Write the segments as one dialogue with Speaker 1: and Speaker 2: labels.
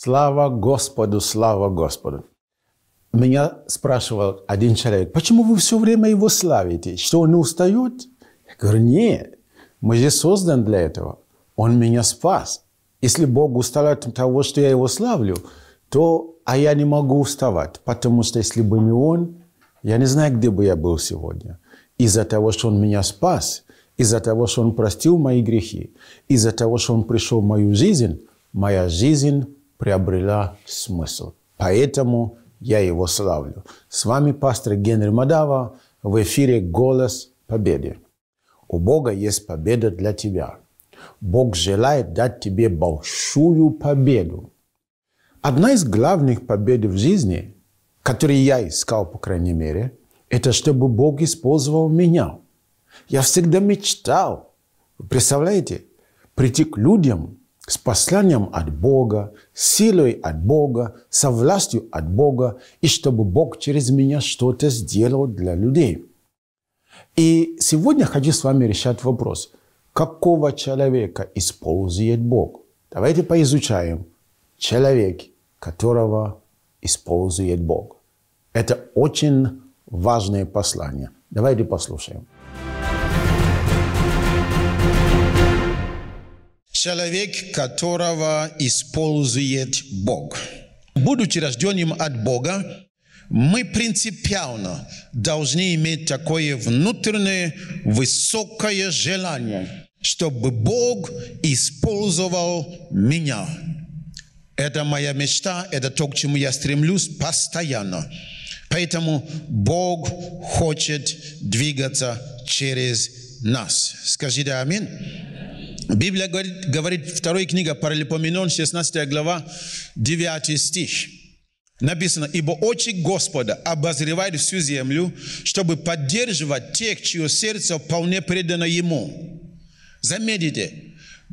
Speaker 1: Слава Господу, слава Господу. Меня спрашивал один человек, почему вы все время его славите? Что он не устает? Я говорю, нет, мы же созданы для этого. Он меня спас. Если Бог устал от того, что я его славлю, то я не могу уставать. Потому что если бы не он, я не знаю, где бы я был сегодня. Из-за того, что он меня спас, из-за того, что он простил мои грехи, из-за того, что он пришел в мою жизнь, моя жизнь приобрела смысл. Поэтому я его славлю. С вами пастор Генри Мадава, в эфире «Голос Победы». У Бога есть победа для тебя. Бог желает дать тебе большую победу. Одна из главных побед в жизни, которую я искал, по крайней мере, это чтобы Бог использовал меня. Я всегда мечтал, представляете, прийти к людям с посланием от Бога, силой от Бога, со властью от Бога, и чтобы Бог через меня что-то сделал для людей. И сегодня хочу с вами решать вопрос, какого человека использует Бог. Давайте поизучаем человек, которого использует Бог. Это очень важное послание. Давайте послушаем.
Speaker 2: Человек, которого использует Бог. Будучи рожденным от Бога, мы принципиально должны иметь такое внутреннее высокое желание, чтобы Бог использовал меня. Это моя мечта, это то, к чему я стремлюсь постоянно. Поэтому Бог хочет двигаться через нас. Скажите аминь. Библия говорит, вторая книга Паралипоменон, 16 глава, 9 стих. Написано, «Ибо очи Господа обозревают всю землю, чтобы поддерживать тех, чье сердце вполне предано Ему». Заметьте,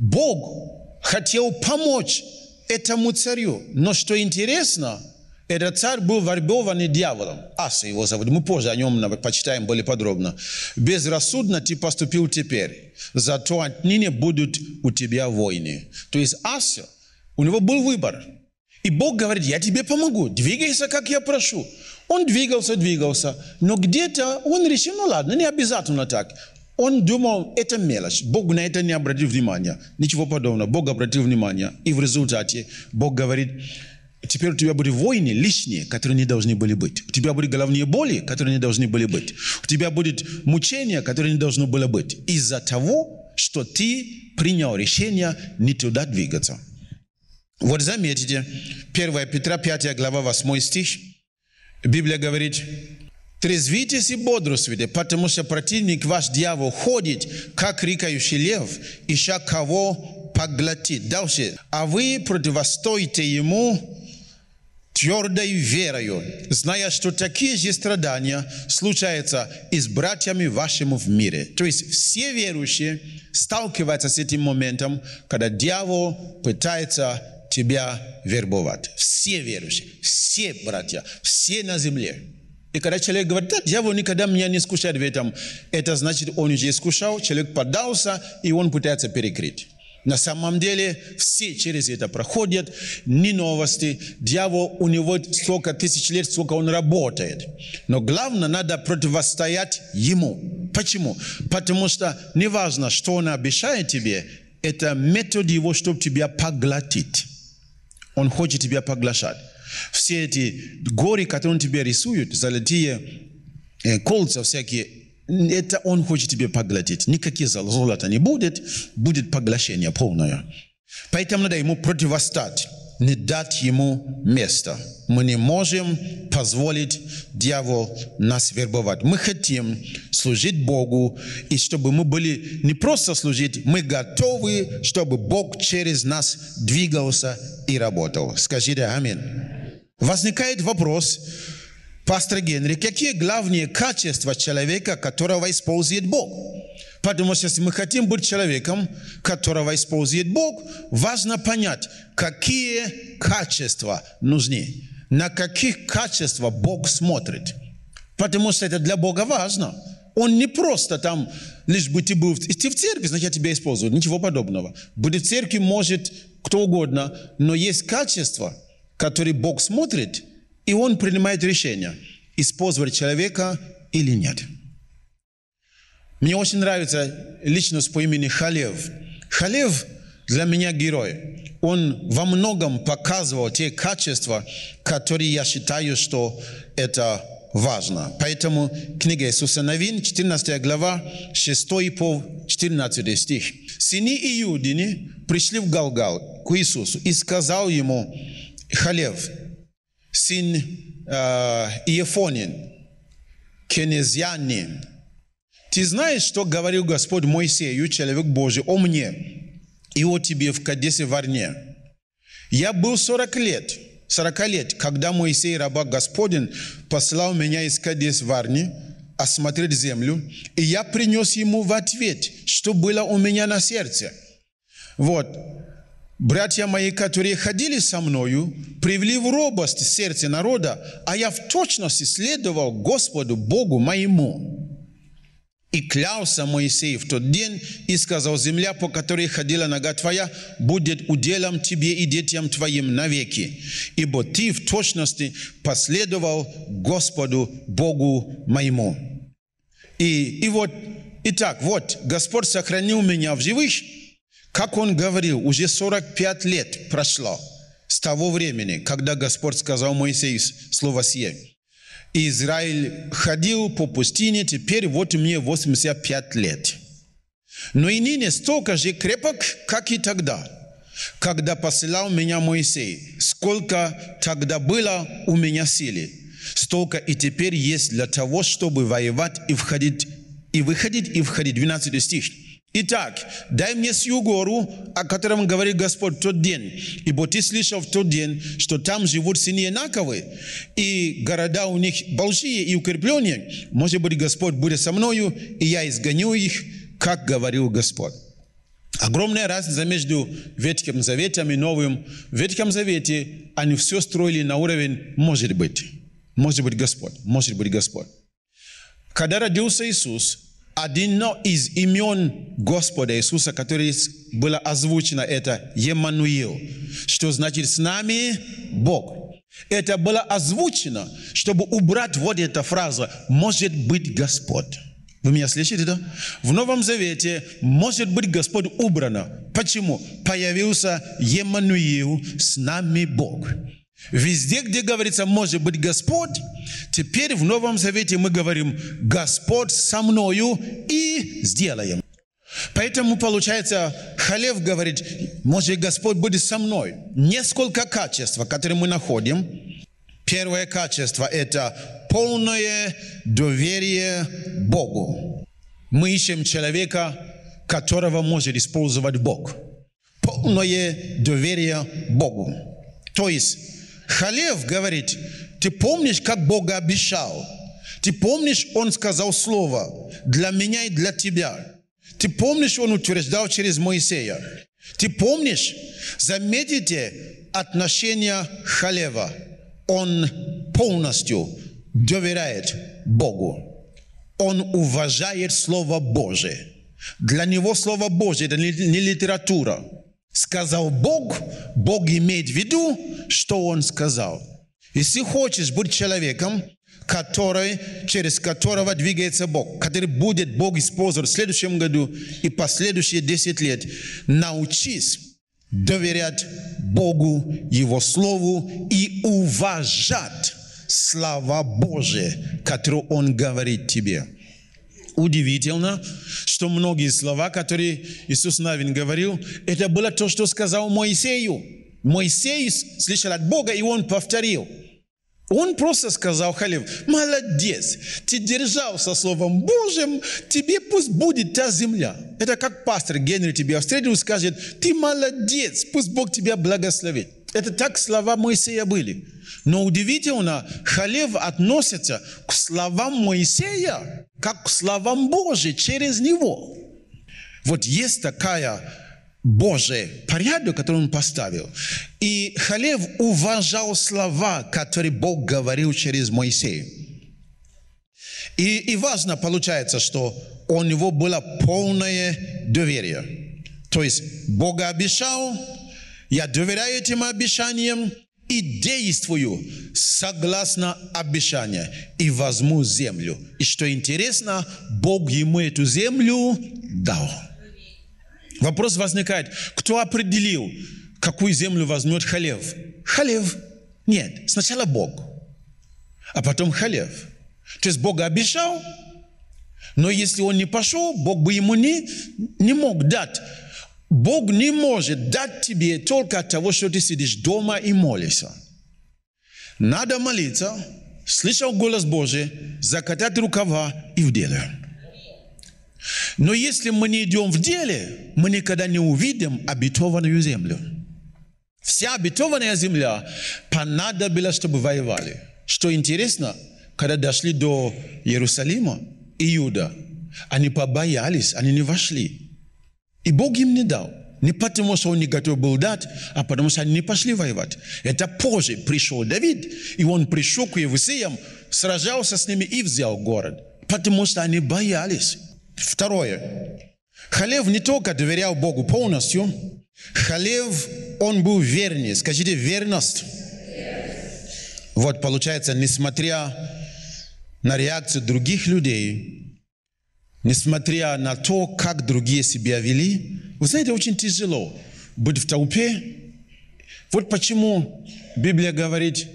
Speaker 2: Бог хотел помочь этому царю. Но что интересно, этот царь был вербованный дьяволом. Аса его зовут. Мы позже о нем почитаем более подробно. Безрассудно ты поступил теперь. Зато отныне будут у тебя войны. То есть Аса, у него был выбор. И Бог говорит, я тебе помогу. Двигайся, как я прошу. Он двигался. Но где-то он решил, ну ладно, не обязательно так. Он думал, это мелочь. Бог на это не обратил внимания. Ничего подобного. Бог обратил внимание. И в результате Бог говорит, теперь у тебя будут войны лишние, которые не должны были быть. У тебя будут головные боли, которые не должны были быть. У тебя будет мучение, которое не должно было быть. Из-за того, что ты принял решение не туда двигаться. Вот заметьте, 1 Петра 5 глава 8 стих. Библия говорит, «Трезвитесь и бодрствуйте, потому что противник ваш дьявол ходит, как рыкающий лев, ища кого поглотить». Дальше. «А вы противостоите ему твердой верою, зная, что такие же страдания случаются и с братьями вашими в мире». То есть все верующие сталкиваются с этим моментом, когда дьявол пытается тебя вербовать. Все верующие, все братья, все на земле. И когда человек говорит, да, дьявол никогда меня не искушает в этом, это значит, он уже искушал, человек поддался, и он пытается перекрыть. На самом деле, все через это проходят, не новости. Дьявол, у него сколько тысяч лет, сколько он работает. Но главное, надо противостоять ему. Почему? Потому что неважно, что он обещает тебе, это метод его, чтобы тебя поглотить. Он хочет тебя поглощать. Все эти горы, которые он тебе рисует, золотые кольца всякие, это он хочет тебе поглотить. Никаких золота не будет, будет поглощение полное. Поэтому надо ему противостать, не дать ему места. Мы не можем позволить дьяволу нас вербовать. Мы хотим служить Богу, и чтобы мы были не просто служить, мы готовы, чтобы Бог через нас двигался и работал. Скажите аминь. Возникает вопрос, пастор Генри, какие главные качества человека, которого использует Бог? Потому что если мы хотим быть человеком, которого использует Бог, важно понять, какие качества нужны, на каких качества Бог смотрит. Потому что это для Бога важно. Он не просто там, лишь бы ты был в церкви, значит, тебя используют. Ничего подобного. Быть в церкви может кто угодно, но есть качества, который Бог смотрит, и Он принимает решение, использовать человека или нет. Мне очень нравится личность по имени Халев. Халев для меня герой. Он во многом показывал те качества, которые я считаю, что это важно. Поэтому книга Иисуса Навин, 14 глава, 6 по 14 стих. «Сыны Иудины пришли в Галгал к Иисусу и сказал ему Халев, сын Иефонин, кенезианин, ты знаешь, что говорил Господь Моисею, человек Божий, о мне и о тебе в Кадесе Варне? Я был 40 лет, когда Моисей, раба Господень, послал меня из Кадес Варни осмотреть землю, и я принес ему в ответ, что было у меня на сердце. Вот, братья мои, которые ходили со мною, привели в робость сердце народа, а я в точности следовал Господу Богу моему. И клялся Моисей в тот день и сказал, земля, по которой ходила нога твоя, будет уделом тебе и детям твоим навеки, ибо ты в точности последовал Господу Богу моему. И вот, итак, вот, Господь сохранил меня в живых, как Он говорил, уже 45 лет прошло с того времени, когда Господь сказал Моисею слово сие. Израиль ходил по пустыне, теперь вот мне 85 лет. Но и ныне столько же крепок, как и тогда, когда посылал меня Моисей. Сколько тогда было у меня силы, столько и теперь есть для того, чтобы воевать и входить, и выходить, и входить. 12 стих. Итак, дай мне сию гору, о котором говорит Господь в тот день, ибо ты слышал в тот день, что там живут сыны Инаковы, и города у них большие и укрепленные. Может быть, Господь будет со мною, и я изгоню их, как говорил Господь. Огромная разница между Ветхим Заветом и Новым. В Ветхом Завете они все строили на уровень «может быть Господь, может быть Господь». Когда родился Иисус, одно из имен Господа Иисуса, которое было озвучено, это Емануил, что значит «с нами Бог». Это было озвучено, чтобы убрать вот эту фразу «может быть Господь». Вы меня слышите, да? В Новом Завете «может быть Господь» убрано. Почему? Появился Емануил, «с нами Бог». Везде, где говорится «может быть Господь», теперь в Новом Завете мы говорим «Господь со мною и сделаем». Поэтому, получается, Халев говорит «может Господь будет со мной». Несколько качеств, которые мы находим. Первое качество – это полное доверие Богу. Мы ищем человека, которого может использовать Бог. Полное доверие Богу. То есть, Халев говорит, ты помнишь, как Бог обещал? Ты помнишь, Он сказал слово для меня и для тебя? Ты помнишь, Он утверждал через Моисея? Ты помнишь? Заметите отношение Халева. Он полностью доверяет Богу. Он уважает Слово Божие. Для него Слово Божие – это не литература. Сказал Бог, Бог имеет в виду, что Он сказал. Если хочешь быть человеком, через которого двигается Бог, который будет Бог использовать в следующем году и последующие 10 лет, научись доверять Богу, Его Слову и уважать слова Божие, которые Он говорит тебе. Удивительно, что многие слова, которые Иисус Навин говорил, это было то, что сказал Моисею. Моисей слышал от Бога, и он повторил. Он просто сказал Халев: молодец, ты держался Словом Божьим, тебе пусть будет та земля. Это как пастор Генри тебя встретил и скажет: ты молодец, пусть Бог тебя благословит. Это так слова Моисея были. Но удивительно, Халев относится к словам Моисея как к словам Божьим через него. Вот есть такая Божий порядок, который он поставил. И Халев уважал слова, которые Бог говорил через Моисея. И важно получается, что у него было полное доверие. То есть Бог обещал, я доверяю этим обещаниям, и действую согласно обещанию, и возьму землю. И что интересно, Бог ему эту землю дал. Вопрос возникает, кто определил, какую землю возьмет Халев? Халев? Нет, сначала Бог, а потом Халев. То есть Бог обещал, но если он не пошел, Бог бы ему не мог дать. Бог не может дать тебе только от того, что ты сидишь дома и молишься. Надо молиться, слышал голос Божий, закатать рукава и в деле. Но если мы не идем в деле, мы никогда не увидим обетованную землю. Вся обетованная земля понадобилась, чтобы воевали. Что интересно, когда дошли до Иерусалима и Иуда, они побоялись, они не вошли. И Бог им не дал. Не потому, что он не готов был дать, а потому, что они не пошли воевать. Это позже пришел Давид, и он пришел к Евусеям, сражался с ними и взял город. Потому что они боялись. Второе. Халев не только доверял Богу полностью. Халев, он был верный. Скажите, верность. Вот получается, несмотря на реакцию других людей, несмотря на то, как другие себя вели, вы знаете, очень тяжело быть в толпе. Вот почему Библия говорит,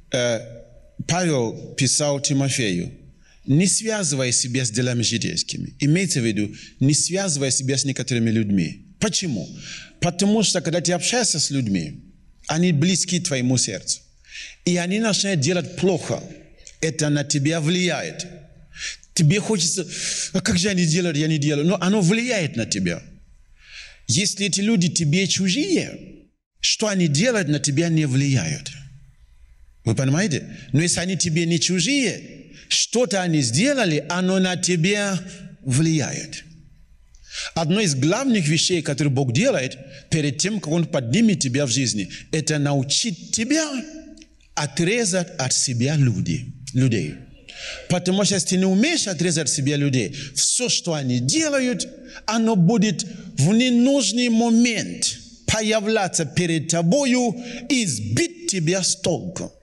Speaker 2: Павел писал Тимофею, не связывай себя с делами житейскими. Имеется в виду, не связывай себя с некоторыми людьми. Почему? Потому что, когда ты общаешься с людьми, они близки твоему сердцу. И они начинают делать плохо. Это на тебя влияет. Тебе хочется, а как же они делают, я не делаю. Но оно влияет на тебя. Если эти люди тебе чужие, что они делают, на тебя не влияют. Вы понимаете? Но если они тебе не чужие, что-то они сделали, оно на тебя влияет. Одно из главных вещей, которые Бог делает перед тем, как Он поднимет тебя в жизни, это научить тебя отрезать от себя людей. Потому что если ты не умеешь отрезать от себя людей, все, что они делают, оно будет в ненужный момент появляться перед тобою и сбить тебя с толку.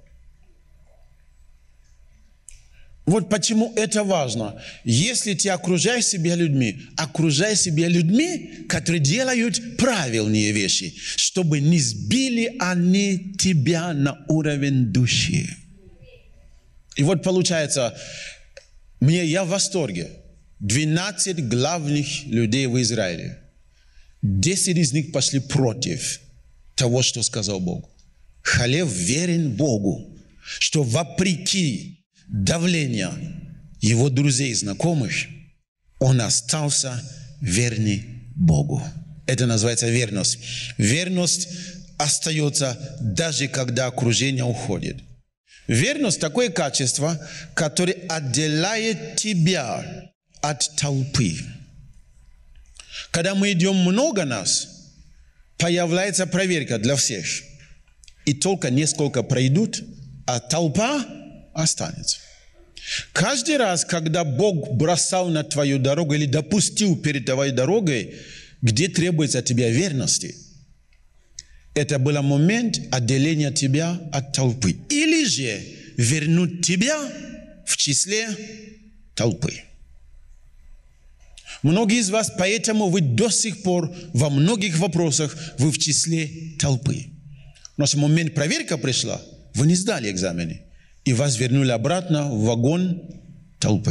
Speaker 2: Вот почему это важно. Если ты окружаешь себя людьми, окружай себя людьми, которые делают правильные вещи, чтобы не сбили они тебя на уровень души. И вот получается, я в восторге. 12 главных людей в Израиле. 10 из них пошли против того, что сказал Бог. Халев верен Богу, что вопреки давлению его друзей и знакомых, он остался верный Богу. Это называется верность. Верность остается даже когда окружение уходит. Верность – такое качество, которое отделяет тебя от толпы. Когда мы идем много нас, появляется проверка для всех. И только несколько пройдут, а толпа останется. Каждый раз, когда Бог бросал на твою дорогу или допустил перед твоей дорогой, где требуется от тебя верности, это был момент отделения тебя от толпы. Или же вернуть тебя в числе толпы. Многие из вас, поэтому вы до сих пор во многих вопросах вы в числе толпы. Но в момент проверка пришла, вы не сдали экзамены, и вас вернули обратно в вагон толпы.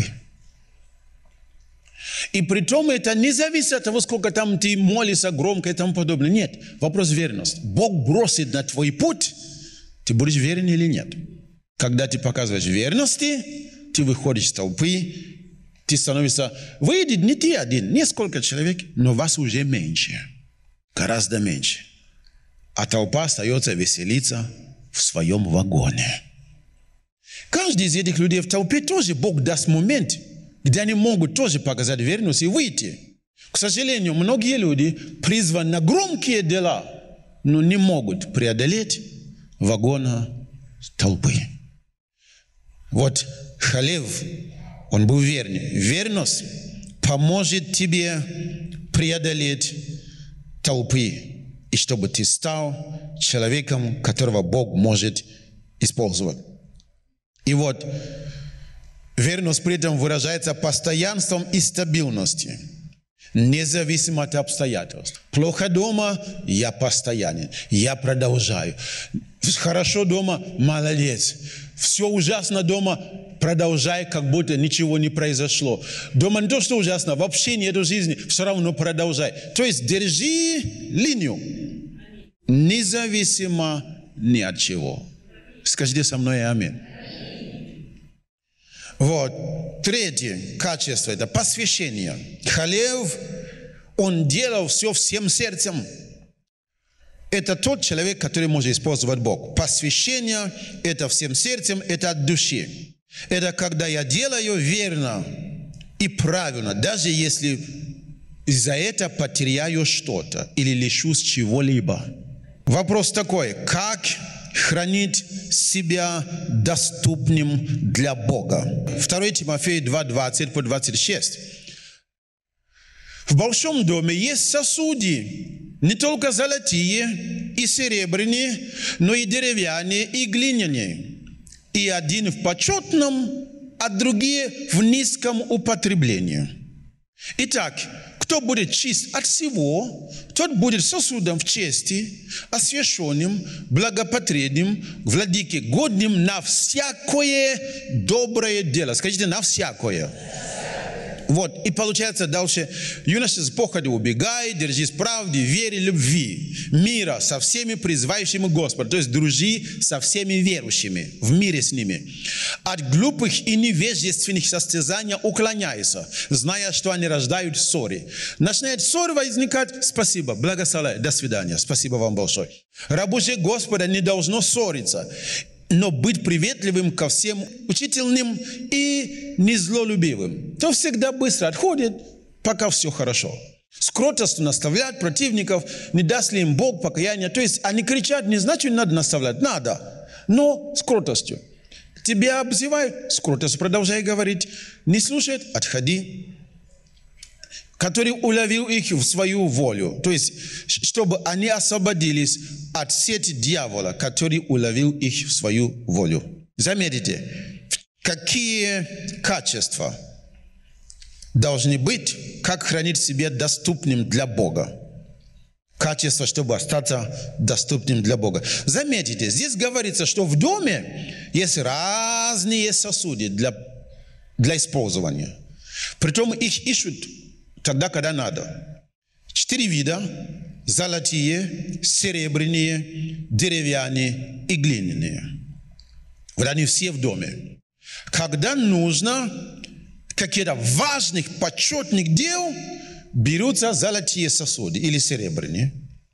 Speaker 2: И при том это не зависит от того, сколько там ты молишься громко и тому подобное. Нет, вопрос верности. Бог бросит на твой путь, ты будешь верен или нет. Когда ты показываешь верности, ты выходишь из толпы, ты становишься, выйдет не ты один, несколько человек, но вас уже меньше, гораздо меньше. А толпа остается веселиться в своем вагоне. Каждый из этих людей в толпе тоже Бог даст момент, где они могут тоже показать верность и выйти. К сожалению, многие люди призваны на громкие дела, но не могут преодолеть вагона толпы. Вот Халев, он был верный. Верность поможет тебе преодолеть толпы. и чтобы ты стал человеком, которого Бог может использовать. И вот верность при этом выражается постоянством и стабильностью, независимо от обстоятельств. Плохо дома, я постоянен, я продолжаю. Хорошо дома, молодец. Все ужасно дома, продолжай, как будто ничего не произошло. Дома не то, что ужасно, вообще нет жизни, все равно продолжай. То есть держи линию, независимо ни от чего. Скажите со мной аминь. Вот. Третье качество – это посвящение. Халев, он делал все всем сердцем. Это тот человек, который может использовать Бог. Посвящение – это всем сердцем, это от души. Это когда я делаю верно и правильно, даже если за это потеряю что-то или лишусь чего-либо. Вопрос такой: как хранить себя доступным для Бога? 2 Тимофея 2:20-26. В большом доме есть сосуды, не только золотые и серебряные, но и деревянные и глиняные. И один в почетном, а другие в низком употреблении. Итак, кто будет чист от всего, тот будет сосудом в чести, освященным, благопотребным, владыке годным на всякое доброе дело. Скажите, на всякое. Вот, и получается дальше: юноша с походу убегай, держись правды, вере, любви, мира со всеми призывающими Господа, то есть дружи со всеми верующими, в мире с ними. От глупых и невежественных состязаний уклоняйся, зная, что они рождают ссоры. Начинает ссора возникать: спасибо, благословляю, до свидания, спасибо вам большое. Рабу же Господа не должно ссориться, но быть приветливым ко всем, учительным и незлолюбивым. То всегда быстро отходит, пока все хорошо. С кротостью наставлять противников, не даст ли им Бог покаяния. То есть они кричат, не значит, надо наставлять, надо, но с кротостью. Тебя обзывают, с кротостью продолжай говорить. Не слушает, отходи. Который уловил их в свою волю. То есть, чтобы они освободились от сети дьявола, который уловил их в свою волю. Заметьте, какие качества должны быть, как хранить себя доступным для Бога. Качество, чтобы остаться доступным для Бога. Заметьте, здесь говорится, что в доме есть разные сосуды для использования. Притом их ищут тогда, когда надо. 4 вида: золотые, серебряные, деревянные и глиняные. Вот они все в доме. Когда нужно каких-то важных, почетных дел, берутся золотые сосуды или серебряные.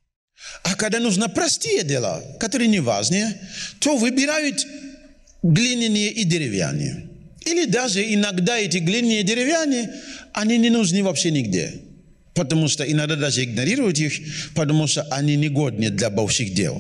Speaker 2: А когда нужно простые дела, которые не важные, то выбирают глиняные и деревянные. Или даже иногда эти глиняные и деревянные, они не нужны вообще нигде. Потому что иногда даже игнорируют их, потому что они негодны для больших дел.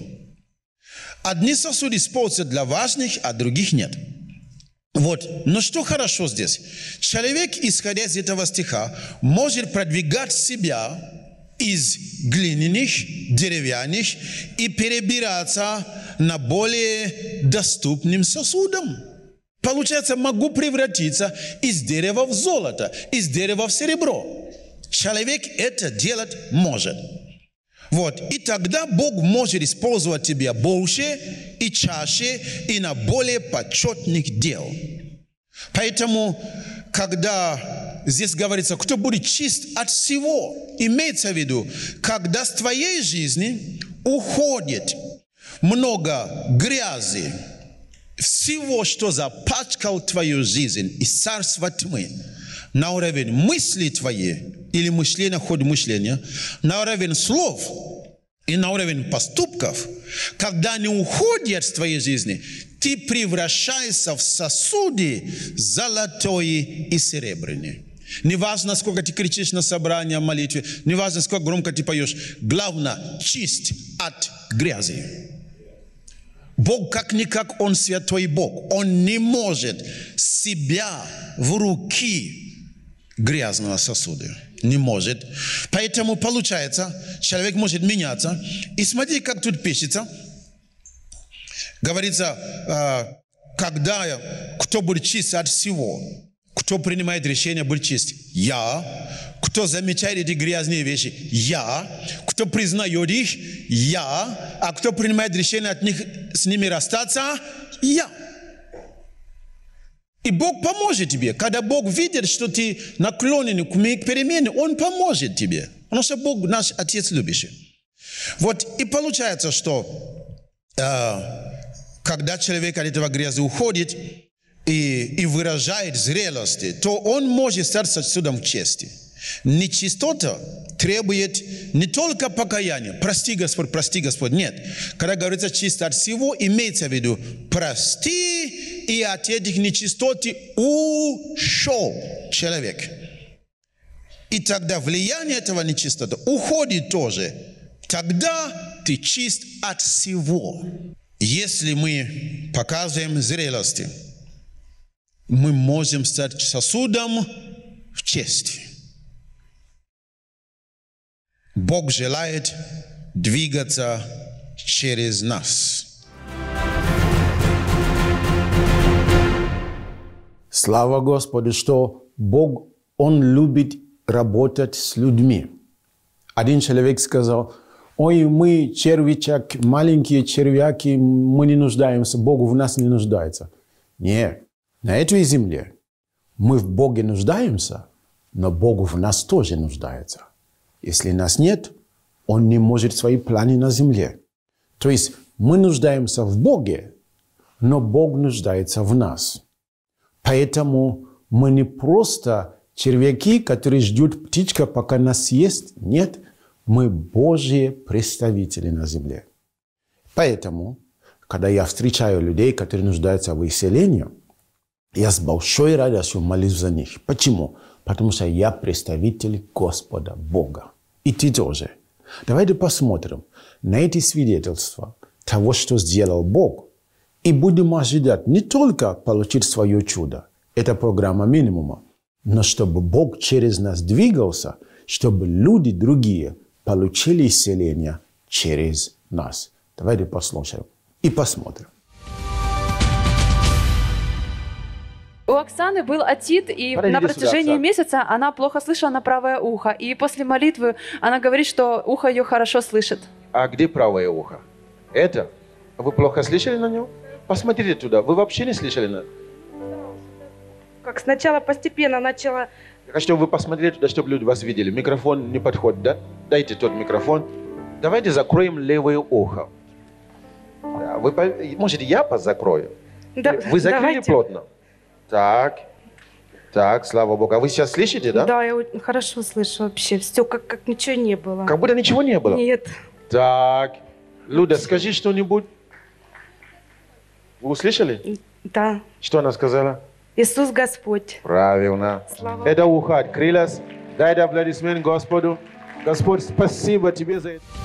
Speaker 2: Одни сосуды используются для важных, а других нет. Вот. Но что хорошо здесь? Человек, исходя из этого стиха, может продвигать себя из глиняных, деревянных и перебираться на более доступным сосудом. Получается, могу превратиться из дерева в золото, из дерева в серебро. Человек это делать может. Вот. И тогда Бог может использовать тебя больше и чаще и на более почетных дел. Поэтому, когда здесь говорится, кто будет чист от всего, имеется в виду, когда с твоей жизни уходит много грязи, всего, что запачкал твою жизнь из царства тьмы, на уровень мысли твоей или мышления, ход мышления, на уровень слов и на уровень поступков, когда они уходят с твоей жизни, ты превращаешься в сосуды золотые и серебряные. Неважно, сколько ты кричишь на собрании, молитве, неважно, сколько громко ты поешь, главное, чист от грязи. Бог как-никак, Он святой Бог. Он не может себя в руки грязного сосуда. Не может. Поэтому получается, человек может меняться. И смотри, как тут пишется. Говорится, когда кто будет чист от всего, кто принимает решение быть чист? Я. Кто замечает эти грязные вещи? Я. Кто признает их? Я. А кто принимает решение от них, с ними расстаться? Я. И Бог поможет тебе. Когда Бог видит, что ты наклонен к перемене, Он поможет тебе. Потому что Бог наш Отец любящий. Вот и получается, что когда человек от этого грязи уходит и выражает зрелости, то он может стать сосудом чести. Нечистота требует не только покаяния. Прости, Господь. Нет. Когда говорится чисто от всего, имеется в виду прости, и от этих нечистот ушел человек. И тогда влияние этого нечистоты уходит тоже. Тогда ты чист от всего. Если мы показываем зрелости, мы можем стать сосудом в чести. Бог желает двигаться через нас.
Speaker 1: Слава Господу, что Бог, Он любит работать с людьми. Один человек сказал: ой, мы червячки, маленькие червяки, мы не нуждаемся, Бог в нас не нуждается. Нет, на этой земле мы в Боге нуждаемся, но Бог в нас тоже нуждается. Если нас нет, Он не может свои планы на земле. То есть мы нуждаемся в Боге, но Бог нуждается в нас. Поэтому мы не просто червяки, которые ждут птичка, пока нас съест. Нет, мы Божьи представители на земле. Поэтому, когда я встречаю людей, которые нуждаются в исцелении, я с большой радостью молюсь за них. Почему? Потому что я представитель Господа Бога. И ты тоже. Давайте посмотрим на эти свидетельства того, что сделал Бог. И будем ожидать не только получить свое чудо, это программа минимума, но чтобы Бог через нас двигался, чтобы люди другие получили исцеление через нас. Давайте послушаем и посмотрим.
Speaker 3: У Оксаны был отит, и на протяжении месяца она плохо слышала на правое ухо. И после молитвы она говорит, что ухо ее хорошо слышит.
Speaker 4: А где правое ухо? Это? Вы плохо слышали на него? Посмотрите туда. Вы вообще не слышали на...
Speaker 5: Как сначала постепенно начала...
Speaker 4: Я хочу, чтобы вы посмотрели туда, чтобы люди вас видели. Микрофон не подходит, да? Дайте тот микрофон. Давайте закроем левое ухо. Да, вы, может, я закрою?
Speaker 5: Да,
Speaker 4: вы закрыли
Speaker 5: давайте.
Speaker 4: Плотно? Так, слава Богу. А вы сейчас слышите, да?
Speaker 5: Да, я хорошо слышу вообще. Все, как ничего не было.
Speaker 4: Как будто ничего не было?
Speaker 5: Нет.
Speaker 4: Так. Люда, скажи что-нибудь. Вы услышали?
Speaker 5: Да.
Speaker 4: Что она сказала?
Speaker 5: Иисус Господь.
Speaker 4: Правильно.
Speaker 5: Слава
Speaker 4: Это ухо открылось. Дай аплодисмент Господу. Господь, спасибо тебе за это.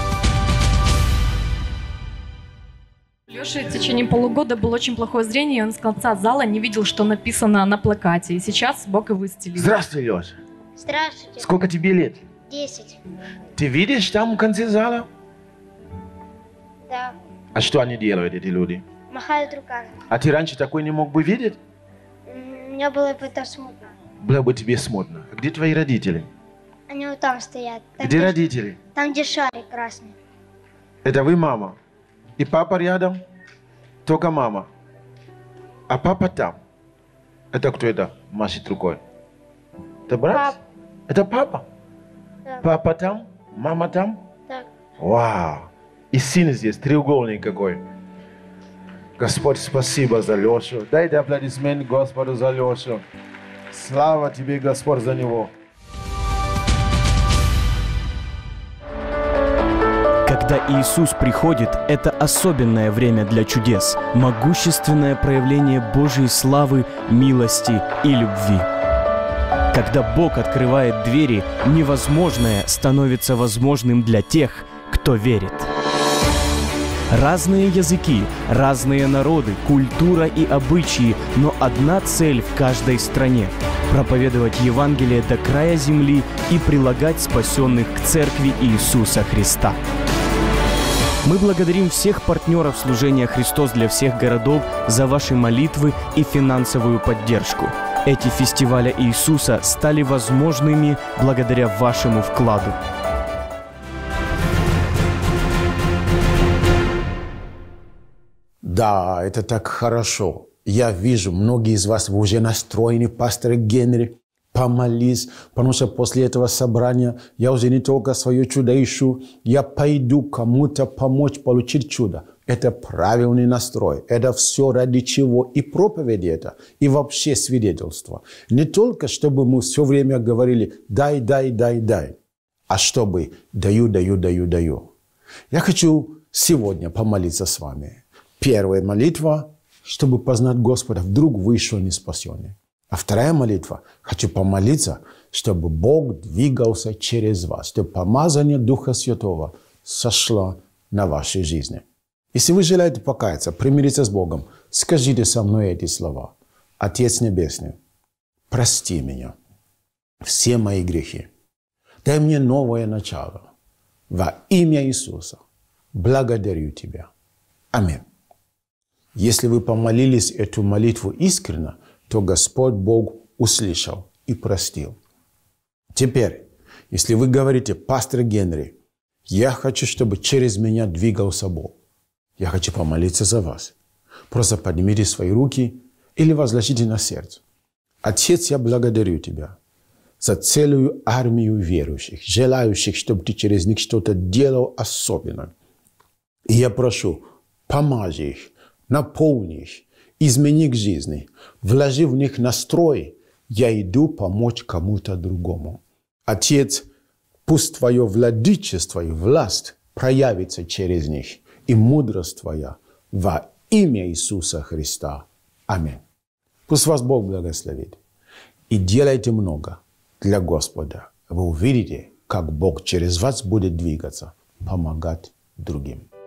Speaker 6: Лёше в течение полугода было очень плохое зрение, и он с конца зала не видел, что написано на плакате. И сейчас Бог его исцелил.
Speaker 4: Здравствуй, Лёша.
Speaker 7: Здравствуйте.
Speaker 4: Сколько тебе лет?
Speaker 7: 10.
Speaker 4: Ты видишь там в конце зала?
Speaker 7: Да.
Speaker 4: А что они делают, эти люди?
Speaker 7: Махают руками.
Speaker 4: А ты раньше такой не мог бы видеть?
Speaker 7: Мне было это смутно.
Speaker 4: Было бы тебе смутно. А где твои родители?
Speaker 7: Они вот там стоят. Там,
Speaker 4: Где родители?
Speaker 7: Там, где шарик красный.
Speaker 4: Это вы мама? И папа рядом? Только мама. А папа там? Это кто это машет рукой? Это брат?
Speaker 7: Пап.
Speaker 4: Это папа?
Speaker 7: Да.
Speaker 4: Папа там? Мама там?
Speaker 7: Так.
Speaker 4: Вау! И сын здесь, треугольник какой. Господь, спасибо за Лешу. Дай аплодисмент Господу за Лешу. Слава тебе, Господь, за него.
Speaker 8: Когда Иисус приходит, это особенное время для чудес, могущественное проявление Божьей славы, милости и любви. Когда Бог открывает двери, невозможное становится возможным для тех, кто верит. Разные языки, разные народы, культура и обычаи, но одна цель в каждой стране – проповедовать Евангелие до края земли и прилагать спасенных к Церкви Иисуса Христа. Мы благодарим всех партнеров служения «Христос для всех городов» за ваши молитвы и финансовую поддержку. Эти фестивали Иисуса стали возможными благодаря вашему вкладу.
Speaker 1: Да, это так хорошо. Я вижу, многие из вас, вы уже настроены, пастор Генри, помолись, потому что после этого собрания я уже не только свое чудо ищу, я пойду кому-то помочь получить чудо. Это правильный настрой. Это все ради чего. И проповеди это, и вообще свидетельство. Не только, чтобы мы все время говорили «дай, дай, дай, дай», а чтобы «даю, даю, даю, даю». Я хочу сегодня помолиться с вами. Первая молитва, чтобы познать Господа, вдруг вы еще не спасены. А вторая молитва, хочу помолиться, чтобы Бог двигался через вас, чтобы помазание Духа Святого сошло на вашей жизни. Если вы желаете покаяться, примириться с Богом, скажите со мной эти слова. Отец Небесный, прости меня, все мои грехи. Дай мне новое начало. Во имя Иисуса благодарю Тебя. Аминь. Если вы помолились эту молитву искренне, то Господь Бог услышал и простил. Теперь, если вы говорите, пастор Генри, я хочу, чтобы через меня двигался Бог. Я хочу помолиться за вас. Просто поднимите свои руки или возложите на сердце. Отец, я благодарю Тебя за целую армию верующих, желающих, чтобы Ты через них что-то делал особенное. И я прошу, помажь их, наполни их, измени их жизни, вложи в них настрой, я иду помочь кому-то другому. Отец, пусть Твое владычество и власть проявится через них, и мудрость Твоя во имя Иисуса Христа. Аминь. Пусть вас Бог благословит. И делайте много для Господа. Вы увидите, как Бог через вас будет двигаться, помогать другим.